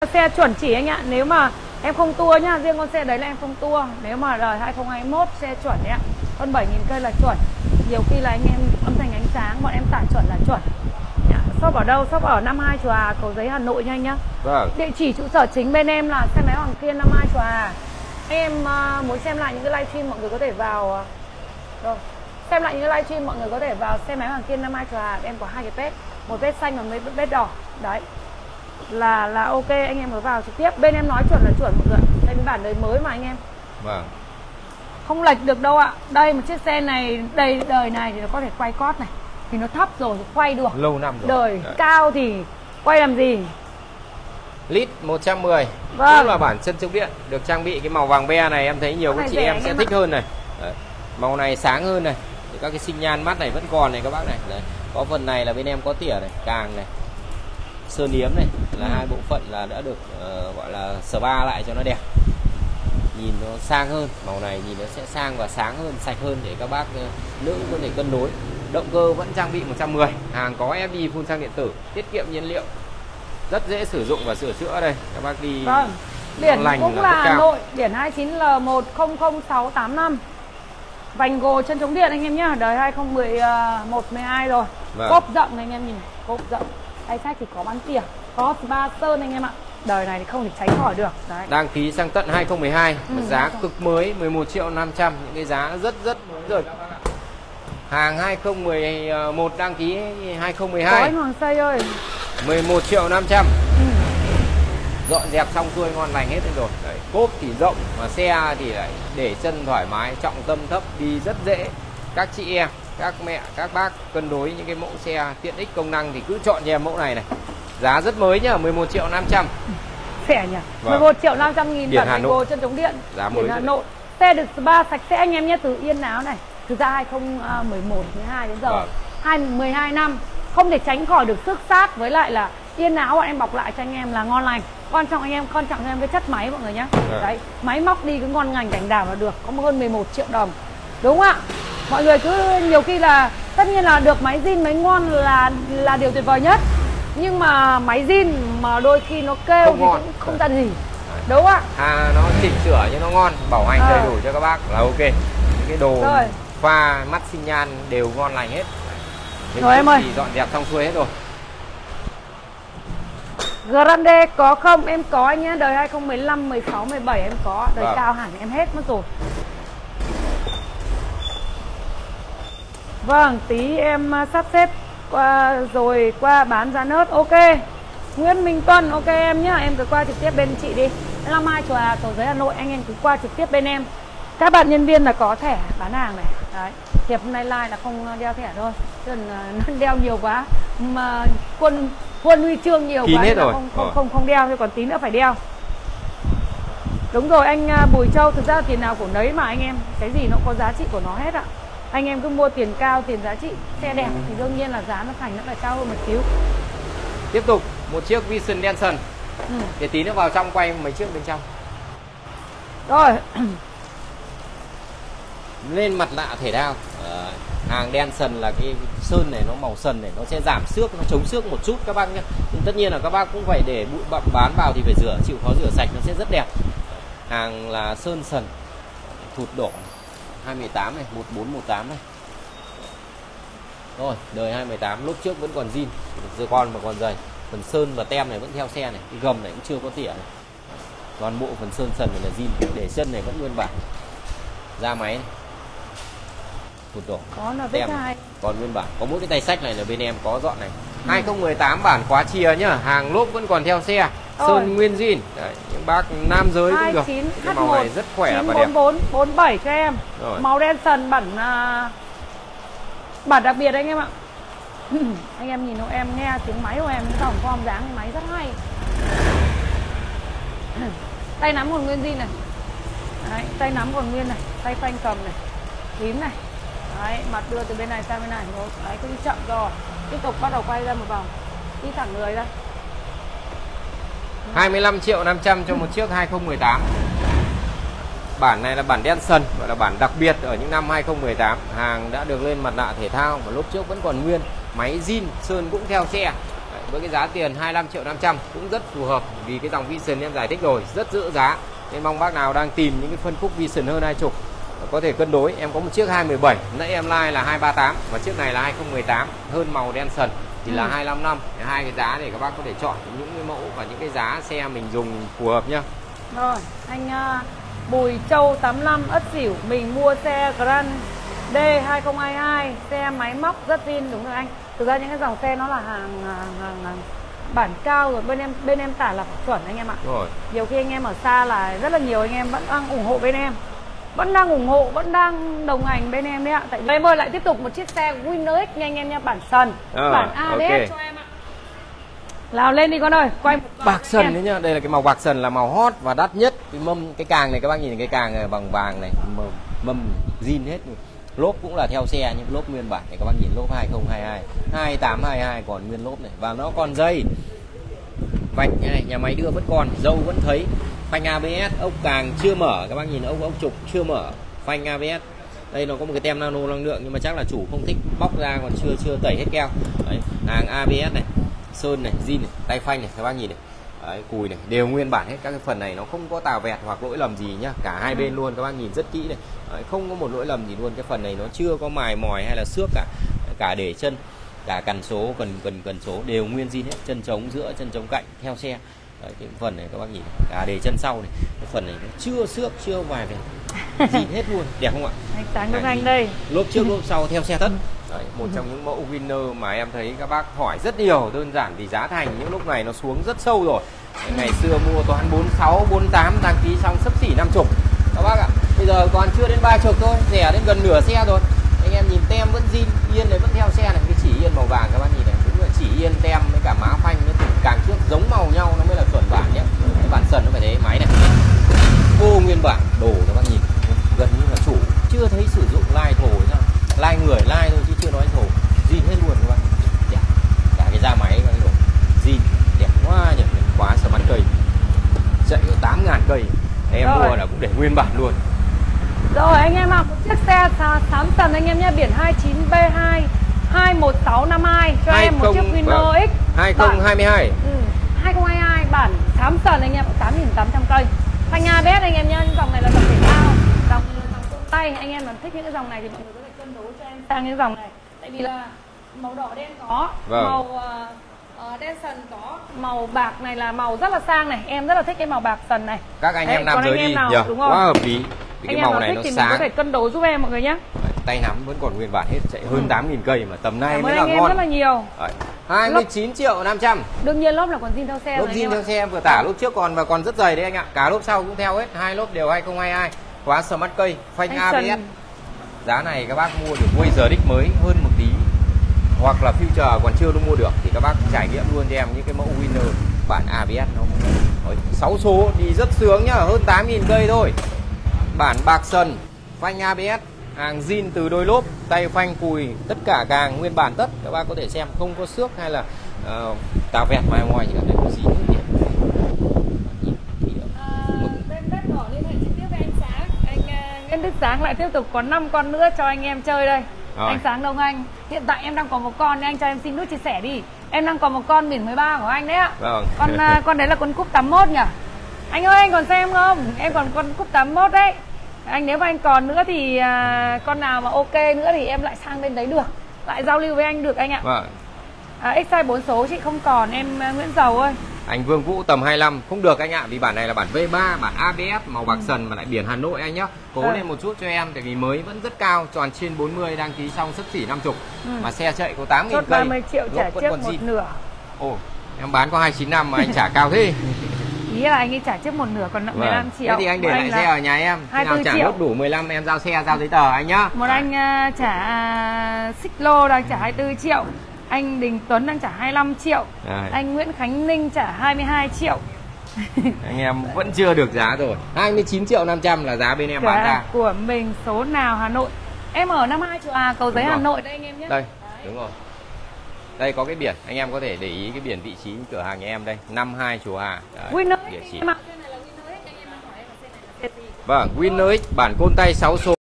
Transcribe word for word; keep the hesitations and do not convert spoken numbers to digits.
xe chuẩn chỉ anh ạ. Nếu mà em không tua nhá, riêng con xe đấy là em không tua. Nếu mà đời hai không hai mốt xe chuẩn đấy ạ, hơn bảy nghìn cây là chuẩn. Nhiều khi là anh em âm thanh ánh sáng bọn em tải chuẩn là chuẩn. Shop ở đâu? Shop ở năm hai Chùa Hà, Cầu Giấy, Hà Nội nha anh nhá. Vâng. Địa chỉ trụ sở chính bên em là xe máy Hoàng Kiên năm hai Chùa Hà. Em uh, muốn xem lại những cái livestream mọi người có thể vào rồi. Xem lại những cái livestream mọi người có thể vào xe máy Hoàng Kiên năm hai Chùa Hà. Em có hai cái page, một page xanh và một page đỏ. Đấy. Là là ok, anh em mới vào trực tiếp. Bên em nói chuẩn là chuẩn mọi người. Đây cái bản đời mới mà anh em. Vâng. Không lệch được đâu ạ. Đây một chiếc xe này, đây đời này thì nó có thể quay cót này. Thì nó thấp rồi thì quay được. Lâu năm rồi. Đời Đấy. cao thì quay làm gì? Lít một trăm mười. Vâng. Cũng là bản chân chống điện, được trang bị cái màu vàng be này, em thấy nhiều các chị em sẽ thích hơn này. Đấy. Màu này sáng hơn này. Thì các cái sinh nhan mắt này vẫn còn này các bác này. Đấy. Có phần này là bên em có tỉa này, càng này, sơn yếm này, là ừ. hai bộ phận là đã được uh, gọi là spa lại cho nó đẹp. Nhìn nó sang hơn, màu này nhìn nó sẽ sang và sáng hơn, sạch hơn để các bác uh, nữ có thể cân đối. Động cơ vẫn trang bị một trăm mười, hàng có ép đê phun xăng điện tử, tiết kiệm nhiên liệu, rất dễ sử dụng và sửa chữa đây. Các bác đi vâng. Biển cũng là, là Hà Nội, biển hai chín L một không không sáu tám năm. Vành gồ chân chống điện anh em nhá, đời hai không một một mười hai rồi. Vâng. Cốp rộng này anh em nhìn này, cốp rộng. Tay sách thì có bán tỉa, có spa sơn anh em ạ. Đời này thì không thể tránh khỏi được. Đấy. Đăng ký sang tận hai không một hai, ừ, giá không. cực mới mười một triệu năm trăm, những cái giá rất rất mới rồi các bác ạ. Hàng hai không một một đăng ký hai không một hai. Có anh Hoàng Xây ơi. mười một triệu năm trăm. Ừ. Dọn dẹp xong xuôi ngon lành hết rồi. Đấy, cốp thì rộng mà xe thì lại để chân thoải mái, trọng tâm thấp, đi rất dễ. Các chị em, các mẹ, các bác cân đối những cái mẫu xe tiện ích công năng thì cứ chọn cho em mẫu này này. Giá rất mới nhá, mười một triệu năm trăm. Rẻ nhỉ? Vâng. mười một triệu năm trăm nghìn bản Vành gồ chân chống điện. Giá mới. Biển Hà Nội. Xe được spa sạch sẽ anh em nhé, từ Yên Áo này. Thực ra hai không một một, mười hai đến giờ. Vâng. hai mười hai năm không thể tránh khỏi được xước sát, với lại là Yên Áo bọn em bọc lại cho anh em là ngon lành. Quan trọng anh em, quan trọng cho em cái chất máy mọi người nhé. Vâng. Đấy, máy móc đi cứ ngon ngành cảnh đảo là được, có hơn mười một triệu đồng. Đúng không ạ? Mọi người cứ nhiều khi là tất nhiên là được máy zin máy ngon là là điều tuyệt vời nhất. Nhưng mà máy zin mà đôi khi nó kêu không thì ngon. Cũng không ra gì. Đúng ạ? À, nó chỉnh sửa nhưng nó ngon, bảo hành đầy à. đủ cho các bác là ok. Những cái đồ rồi. Pha mắt xi nhan đều ngon lành hết. Những rồi em ơi, dọn dẹp xong xuôi hết rồi. Grande có không? Em có anh nhé, đời hai không một lăm, mười sáu, mười bảy em có. Đời vâng. cao hẳn em hết mất rồi. Vâng, tí em sắp xếp qua rồi qua bán giá nớt. Ok. Nguyễn Minh Tuân, ok em nhá, em cứ qua trực tiếp bên chị đi. năm hai Chùa Hà, Cầu Giấy, Hà Nội, anh em cứ qua trực tiếp bên em. Các bạn nhân viên là có thẻ bán hàng này. Đấy. Hiệp hôm nay live là không đeo thẻ thôi. Chứ nó đeo nhiều quá mà quân quân huy chương nhiều Kín quá hết nên rồi. Không, không không không đeo, thôi còn tí nữa phải đeo. Đúng rồi anh Bùi Châu, thực ra tiền nào của nấy mà anh em, cái gì nó có giá trị của nó hết ạ. Anh em cứ mua tiền cao, tiền giá trị, xe đẹp thì đương nhiên là giá nó thành nó phải cao hơn một xíu. Tiếp tục một chiếc Vision Denson. Ừ. Để tí nữa vào trong quay mấy chiếc bên trong. Rồi. Lên mặt nạ thể thao. À, hàng Denson là cái sơn này nó màu sần này, nó sẽ giảm xước, nó chống xước một chút các bác nhé. Nhưng tất nhiên là các bác cũng phải để bụi bặm bám vào thì phải rửa, chịu khó rửa sạch, nó sẽ rất đẹp. Hàng là sơn sần, thụt đổ hai mươi tám này, một bốn một tám này. Rồi, đời hai mươi tám, lốp trước vẫn còn zin, giờ con mà còn dày. Phần sơn và tem này vẫn theo xe này, cái gầm này cũng chưa có tỉa này. Toàn bộ phần sơn sần này là zin, để chân này vẫn nguyên bản. Ra máy này. Thụt đổ. Có là vết hai. Còn nguyên bản. Có mỗi cái tay sách này là bên em có dọn này. Ừ. hai không một tám bản quá chìa nhá, hàng lốp vẫn còn theo xe. Sơn Ôi. nguyên zin. Đấy, những bác nam giới cũng được. Cái màu này rất khỏe và đẹp. chín bốn bốn bảy cho em. Rồi. Màu đen sần bản uh, bản đặc biệt anh em ạ. Anh em nhìn đâu em nghe tiếng máy của em, dòng form dáng máy rất hay. Tay nắm còn nguyên zin này. Đấy, tay nắm còn nguyên này, tay phanh cầm này, phím này. Đấy, mặt đưa từ bên này sang bên này. Đấy, cứ đi chậm rồi. Tiếp tục bắt đầu quay ra một vòng. Đi thẳng người ra. hai mươi lăm triệu năm trăm cho một chiếc hai không một tám. Bản này là bản Denson, gọi là bản đặc biệt ở những năm hai không một tám. Hàng đã được lên mặt nạ thể thao và lốp trước vẫn còn nguyên. Máy zin, sơn cũng theo xe. Đấy, với cái giá tiền hai mươi lăm triệu năm trăm cũng rất phù hợp, vì cái dòng Vision em giải thích rồi, rất giữ giá. Nên mong bác nào đang tìm những cái phân khúc Vision hơn hai mươi có thể cân đối. Em có một chiếc hai mười bảy, nãy em like là hai ba tám và chiếc này là hai không một tám, hơn màu đen sần thì ừ. là hai lăm năm. Hai cái giá để các bác có thể chọn những cái mẫu và những cái giá xe mình dùng phù hợp nhá. Rồi, anh uh, Bùi Châu tám lăm Ất Xỉu, mình mua xe Grand D hai không hai hai, xe máy móc rất zin. Đúng rồi anh. Thực ra những cái dòng xe nó là hàng, hàng, hàng, hàng bản cao rồi, bên em bên em tả là chuẩn anh em ạ. Rồi. Nhiều khi anh em ở xa là rất là nhiều anh em vẫn đang ủng hộ bên em, vẫn đang ủng hộ, vẫn đang đồng hành bên em đấy ạ. Tại vì em ơi, lại tiếp tục một chiếc xe Winner X nha anh em nha, bản sần, à, bản a bê ét okay. cho em ạ. Lao lên đi con ơi, quay một bạc sần đấy nhá. Đây là cái màu bạc sần là màu hot và đắt nhất. Cái mâm, cái càng này các bác nhìn cái càng này bằng vàng này, mâm, mâm zin hết. Lốp cũng là theo xe, những lốp nguyên bản này các bác nhìn, lốp hai không hai hai, hai tám hai hai còn nguyên lốp này, và nó còn dây vạch này, nhà máy đưa vẫn còn, dâu vẫn thấy. Phanh a bê ét, ốc càng chưa mở, các bác nhìn ốc ốc trục chưa mở, phanh a bê ét. Đây nó có một cái tem nano năng lượng nhưng mà chắc là chủ không thích bóc ra, còn chưa chưa tẩy hết keo. Đấy, hàng a bê ét này, sơn này, zin này, tay phanh này, các bác nhìn này. Đấy, cùi này đều nguyên bản hết, các cái phần này nó không có tào vẹt hoặc lỗi lầm gì nhá, cả hai bên luôn, các bác nhìn rất kỹ này. Đấy, không có một lỗi lầm gì luôn, cái phần này nó chưa có mài mòi hay là xước cả, cả để chân, cả cần số, cần cần cần số đều nguyên zin hết, chân trống giữa, chân trống cạnh theo xe. Đấy, cái phần này các bác nhìn, cả để chân sau này, cái phần này nó chưa xước, chưa mài vẹt, zin hết luôn, đẹp không ạ? Anh sáng của anh đây, lốp trước lốp sau theo xe tất. Đấy, một trong những mẫu Winner mà em thấy các bác hỏi rất nhiều, đơn giản vì giá thành những lúc này nó xuống rất sâu rồi. Đấy, ngày xưa mua toàn bốn mươi sáu, bốn mươi tám, đăng ký xong xấp xỉ năm mươi các bác ạ. Bây giờ còn chưa đến ba mươi thôi, rẻ đến gần nửa xe rồi. Anh em nhìn tem vẫn zin, yên này vẫn theo xe này, cái chỉ yên màu vàng các bác nhìn này, đúng là chỉ yên tem với cả má phanh với càng trước giống màu nhau nó mới là chuẩn bản nhé. Cái bản sần nó phải thế, máy này vô nguyên bản đồ các bác nhìn, gần như là chủ chưa thấy sử dụng lai thổ nhá, lai người lai thôi chứ chưa nói thổ, zin hết luôn các bác. Đẹp. Cả cái da máy các bác, zin đẹp quá nhỉ, quá smart cây, chạy ở tám ngàn cây, em rồi. Mua là cũng để nguyên bản luôn. Rồi anh em ạ, một chiếc xe xám sần anh em nhé, biển hai chín B hai hai một sáu năm hai cho em một chiếc Winner X hai không hai hai. Ừ, hai không hai hai bản xám sần anh em, tám nghìn tám trăm cây. Phanh a bê ét anh em nhé, dòng này là dòng thể thao, dòng dòng công tay, anh em mà thích những cái dòng này thì mọi người có thể cân đối cho em sang những dòng này. Tại vì là màu đỏ đen có, vâng. màu uh, uh, đen sần có, màu bạc này là màu rất là sang này, em rất là thích cái màu bạc sần này. Các anh Đấy, em nam giới đi, nào, đúng không? Quá hợp lý. Cái anh màu em này thích nó thì sáng, mình có thể cân đối giúp em mọi người nhé. Tay nắm vẫn còn nguyên bản hết, chạy hơn ừ. tám nghìn cây mà tầm này mới là anh ngon. Rất là nhiều. Đấy, hai mươi chín triệu năm trăm. Đương nhiên lốp là còn zin theo xe. Lốp zin theo xe em vừa tả, lốp trước còn và còn rất dày đấy anh ạ. Cả lốp sau cũng theo hết, hai lốp đều hai không hai hai. Khóa smart cây, phanh a bê ét. Giá này các bác mua được Wazer X mới hơn một tí, hoặc là Future còn chưa mua được thì các bác trải nghiệm luôn cho em những cái mẫu Winner bản a bê ét nó sáu số đi rất sướng nhá, hơn tám nghìn cây thôi. Bản bạc sần, phanh a bê ét, hàng zin từ đôi lốp, tay phanh cùi tất cả càng nguyên bản tất, các bác có thể xem không có xước hay là uh, tào vẹt ngoài ngoài gì cả, đây có gì nữa nhỉ? Bên bếp đỏ liên hệ trực tiếp với anh Sáng, anh uh, Nguyễn Đức Sáng lại tiếp tục có năm con nữa cho anh em chơi đây. Rồi. Anh Sáng Đông Anh, hiện tại em đang có một con, anh cho em xin nút chia sẻ đi. Em đang có một con biển mười ba của anh đấy ạ. Vâng. Con uh, con đấy là con cúp tám mốt nhỉ? Anh ơi anh còn xem không? Em còn con cúp tám mốt đấy. Anh nếu mà anh còn nữa thì à, con nào mà ok nữa thì em lại sang bên đấy được, lại giao lưu với anh được anh ạ. Vâng. À, X-size bốn số chị không còn, em uh, Nguyễn Dầu ơi. Anh Vương Vũ tầm hai lăm không được anh ạ, vì bản này là bản V ba, bản a bê ét màu bạc ừ. sần mà lại biển Hà Nội anh nhá. Cố ừ. lên một chút cho em, tại vì mới vẫn rất cao, tròn trên bốn mươi, đăng ký xong xấp xỉ năm mươi ừ. mà xe chạy có tám nghìn cây. ba mươi triệu trả trước một gì? Nửa. Ồ, em bán có hai chín năm mà anh trả cao thế. Ý là anh ấy trả trước một nửa còn nợ vâng. mười lăm triệu. Thế thì anh để lại xe ở nhà em. Khi nào trả nốt đủ mười lăm em giao xe, giao giấy tờ anh nhá. Một à. anh uh, trả uh, xích lô đang trả hai mươi tư triệu. Anh Đình Tuấn đang trả hai mươi lăm triệu. À. Anh Nguyễn Khánh Ninh trả hai mươi hai triệu. Anh em vẫn chưa được giá rồi. hai mươi chín triệu năm trăm là giá bên em bán ra. Của mình số nào Hà Nội. Em ở năm hai Chùa Hà, Cầu Giấy Hà Nội đây anh em nhé. Đây, đúng rồi. Đây có cái biển, anh em có thể để ý cái biển vị trí cửa hàng nhà em đây, năm hai Chùa Hà. Winner địa chỉ. Vâng, Winner X bản côn tay sáu số.